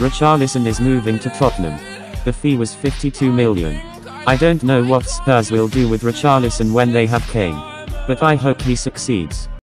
Richarlison is moving to Tottenham. The fee was 52 million. I don't know what Spurs will do with Richarlison when they have Kane. But I hope he succeeds.